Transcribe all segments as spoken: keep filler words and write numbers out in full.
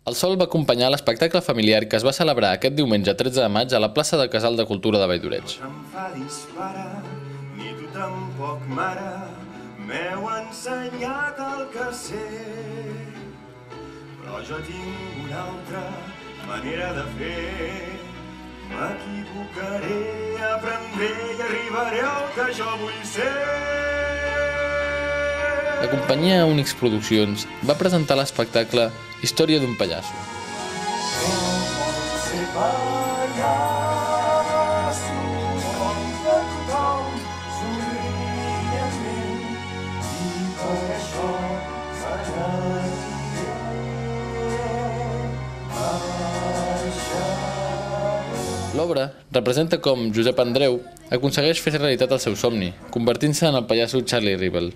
El sol va acompanyar l'espectacle familiar que es va celebrar aquest diumenge tretze de maig a la plaça de Casal de Cultura de Valldoreig. No t'enfadis, pare, ni tu tampoc, mare, m'heu ensenyat el que sé. Però jo tinc una altra manera de fer. M'equivocaré, aprendré i arribaré al que jo vull ser. La companyia Unix Produccions va presentar l'espectacle Història d'un pallasso. L'obra representa com Josep Andreu aconsegueix fer realitat el seu somni, convertint-se en el pallasso Charlie Rivel.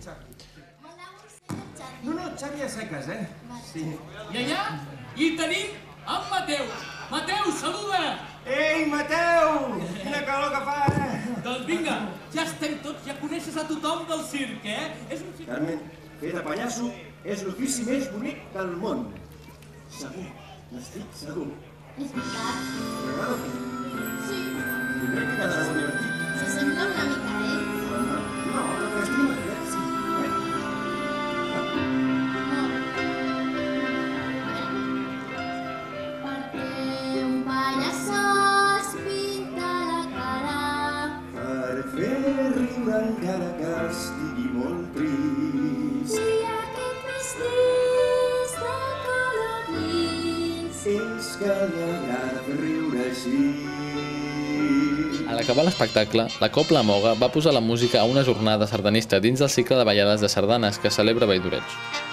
No, no, Xavi a seques, eh? Sí. I allà hi tenim en Mateu. Mateu, saluda! Ei, Mateu! Quina calor que fa, eh? Doncs vinga, ja estem tots, ja coneixes a tothom del circ, eh? És un circ... Carmen, fer de pallasso és l'ofici més bonic del món. Segur, n'estic segur. És veritat. T'agrada? Sí. Jo crec que quedarà molt divertit. S'assembla una mica, eh? No, però estic molt bé, sí. Perquè un pallasso es pinta la cara. Per fer riure encara que estigui molt trist. I aquest vestís de color gris. És que li agrada fer riure així. A l'acabar l'espectacle, la Cobla Moga va posar la música a una jornada sardanista dins del cicle de ballades de sardanes que celebra Valldoreig.